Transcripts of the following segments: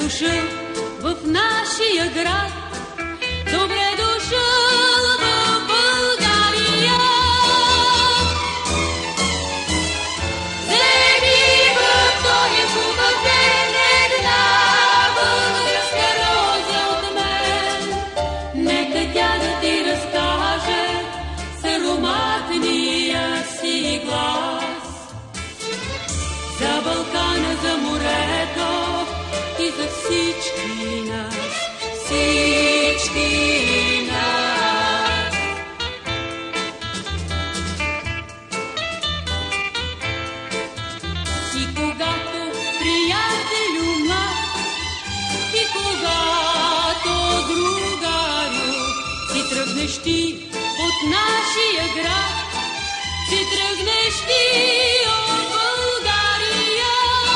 дошъл в нашия град, добре дошъл в България. Вземи в този хубав ден една българска роза от мен. Нека тя да ти разкаже с ароматния си глас за Балкана, за морето и за всички нас, всички нас. И когато, приятелю млад, и когато, другарю, си тръгнеш ти от нашия град, си тръгнеш ти от България.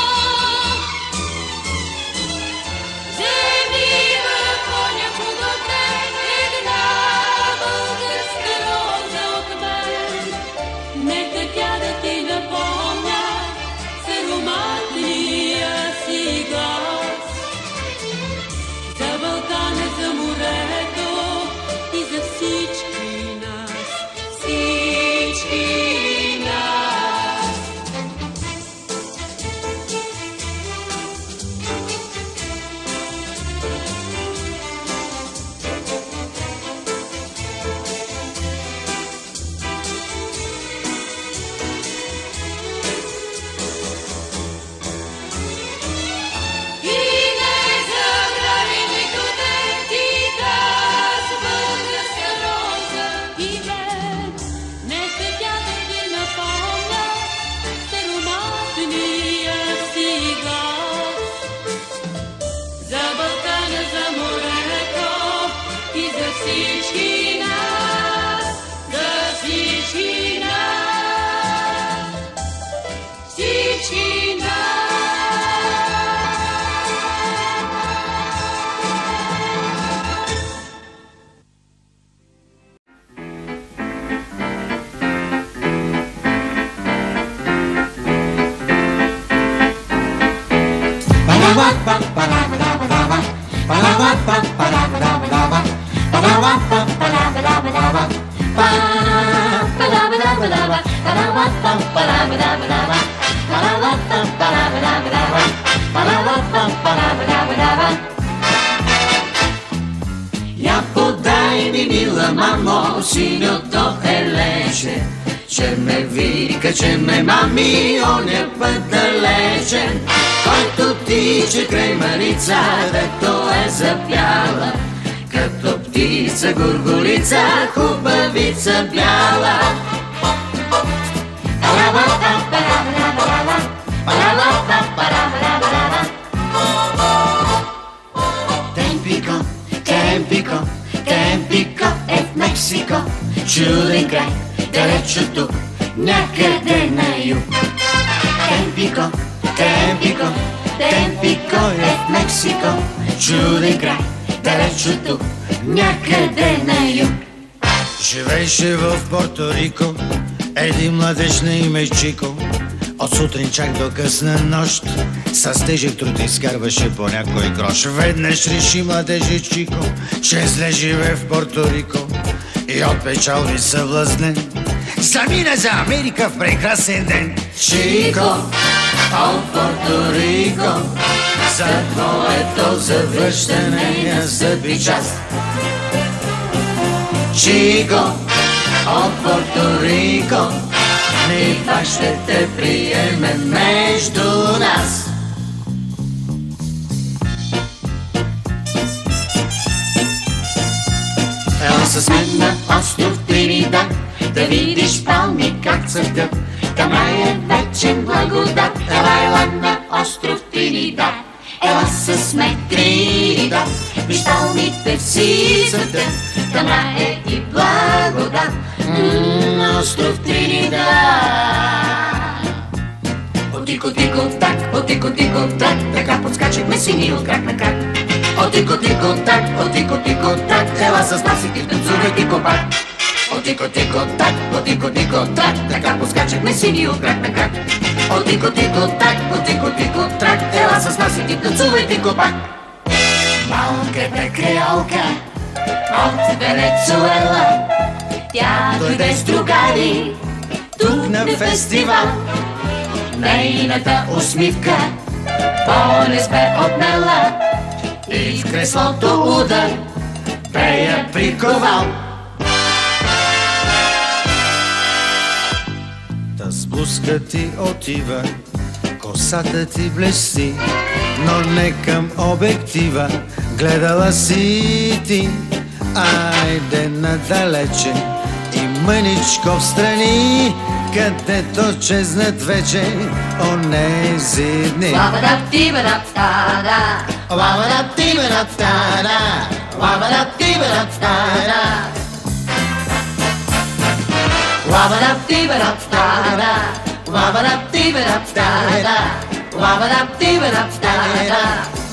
Вземи в понякога ден една българска роза от мен. Нека тя да ти напомня с ароматния си глас за Балкана, за морето и за всички нас, всички нас. И не забрави нито ден ти даш българска роза и мен. Нека тя да ти напомня с ароматния си глас за Балкана, за морето и за всички нас, за всички нас, всички нас. Я подай ми, мила мамо, синьото елече, че ме вика, че ме мами оня път далечен, който тича край Марица, дето е запяла, като птица гургулица, хубавица бяла. Темпико, Темпико, Темпико е в Мексико, чуден край, далеч от тук, някъде на юг. Темпико, Темпико, Темпико е в Мексико, чуден край, далеч от тук, някъде на юг. Живееше в Порто Рико един младеж на име Чико. От сутрин чак до късна нощ с тежък труд изкарваше по някой грош. Веднъж реши младежи Чико, че зле живее в Порто Рико и от печалби съблазнен замина за Америка в прекрасен ден. Чико, от Порто Рико, за твоето завръщане на зъби час. Чико, от Порто Рико, ние пак ще те приемем между нас. Ела с мен на остров Тринидад, да видиш палми как цъфтят, там е вечен благодат. Ела на остров Тринидад, ела с мен Тринидад, виж палмите си цъфтят, там е и благодат. Остров Тринидад. Отико-тико-так, отико-тико-так, така подскачахме си ние от крак на крак. Отико-тико-так, отико-тико-так, ела с нас и ти танцувай тико-пак. Отико-тико-так, отико-тико-так, така подскачахме си ние от крак на крак. Отико-тико-так, отико-тико-так, ела с нас и ти танцувай тико-пак. Малката креолка от Венецуела, тя дойде с другари тук на фестивал. Нейната усмивка по-не бе отнела и в креслото удар бе я приковал. Та спуска ти отива, косата ти блести, но не към обектива гледала си ти. Айде надалече и мъничко встрани, където чезнат вече онези дни. Лабадап-тибадап-тада, Лабадап-тибадап-тада, лабадап-тибадап-тада, лабадап-тибадап-тада, лабадап-тибадап-тада, лабадап-тибадап-тада.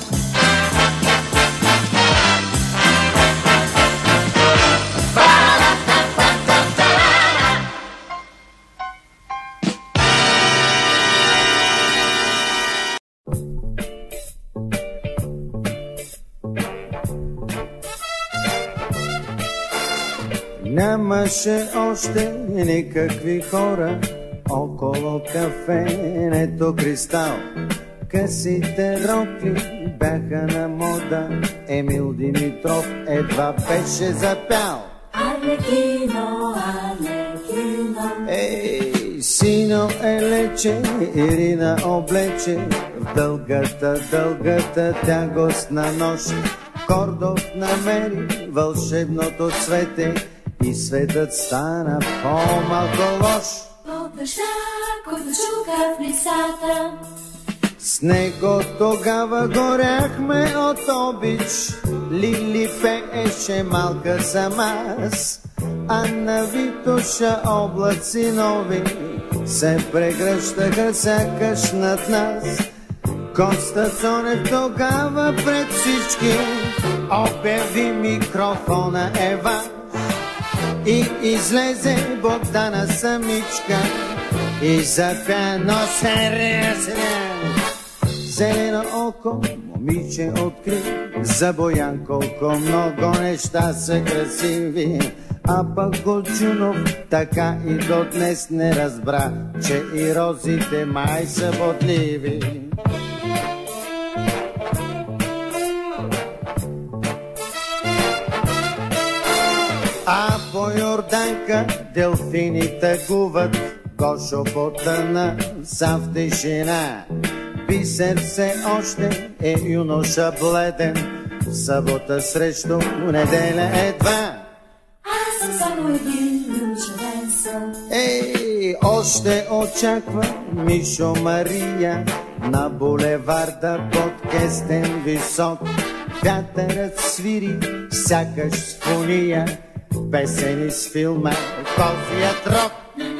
Нямаше още никакви хора около кафенето Кристал. Късите рокли бяха на мода, Емил Димитров едва беше запял. Арлекино, Арлекино. Ей, сино елече, Ирина облече, в дългата тягостна нощ. Кордов намери вълшебното цвете и светът стана по-малко лош. Под дъжда, който чука в лисата, С него тогава горяхме от обич, Лили пееше малка съм аз, а на Витоша облаци нови се прегръщаха сякаш над нас. Коста Цонев тогава пред всички обяви микрофона е ваш и излезе Богдана самичка и запя носе. Зелено око момиче откри за Боян колко много неща са красиви, а пък Голчунов така и до днес не разбра, че и розите май са бодливи. А по Йорданка делфини тъгуват, Гошо потъна са в тишина. Бисер все още е юноша бледен, в събота срещу неделя едва. аз съм само един юнчевен сън. Ей, още очаква Мишо Мария на булеварда под кестен висок. Вятърът свири сякаш сфония, песени с филма Козият рок.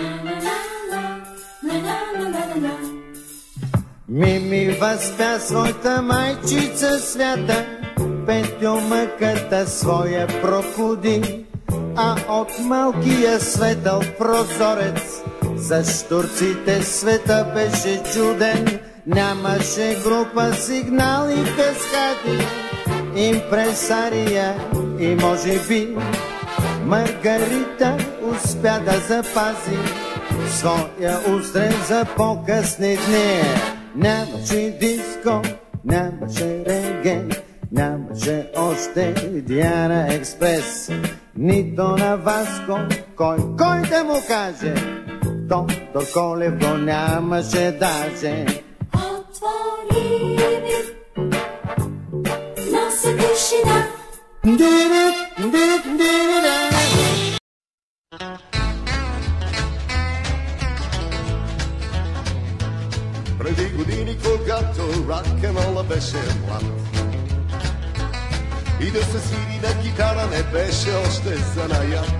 Мими възпя своята майчица свята, Петьо мъката своя прокуди, а от малкия светъл прозорец за щурците света беше чуден. Нямаше група сигнали, каскади, импресария и може би Маргарита успя да запази своя устрем за по-късни дни. Нямаше диско, нямаше реге, нямаше още Диана Експрес, нито на Васко, кой да му каже, Доктор Колев го нямаше даже. Отвори ми, нося тишина. Преди години, когато рок-н-рола беше млад и да се свири на китара не беше още занаят.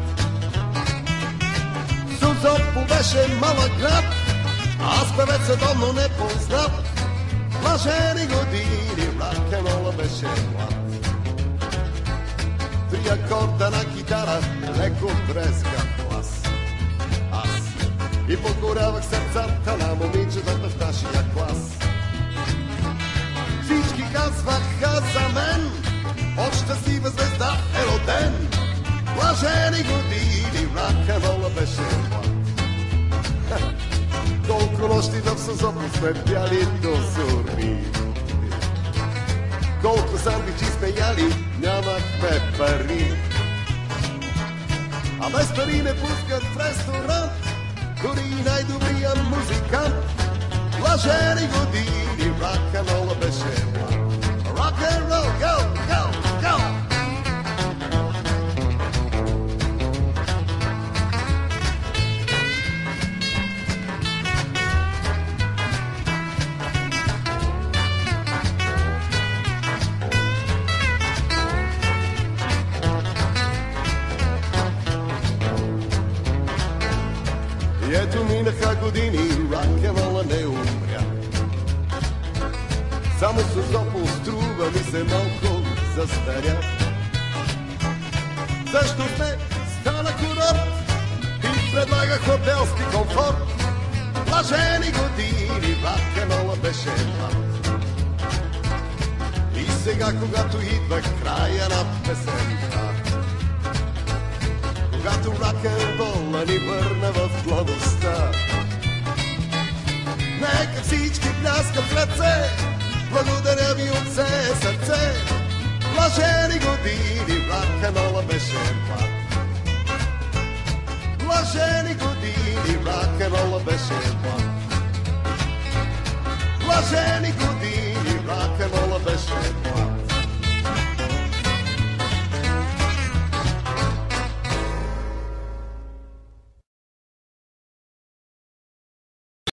Созопол беше малък град, аз певец световно непознат. Блажени години, рок-н-рола беше млад. 3 акорда на китара, леко треска глас. Аз и покорявах сърцата на момичетата в нашия клас. Всички казваха за мен, от щастлива звезда е роден. Блажени години, рок-н-рола беше млад. Колко нощи в Созопол сме пяли до зори. Колко сандвичи сме яли, нямахме пари. А без пари не пускат в ресторант, дори и най-добрия музикант. Блажени години, рок-н-рола беше млад. Рок-н-рол, go, go, go! И ето минаха години, рок-н-рола не умря. Само Созопол струва ми се малко застаря. Защо сме стана курорт и предлага хотелски комфорт. Блажени години, рок-н-рола беше млад. И сега, когато идва края на песента, когато рок-н-рола ни върна в младостта, нека всички пляскат в ръце, благодаря ви от все сърце. Блажени години, рок-н-рола беше млад. Блажени години, рок-н-рола беше млад. Блажени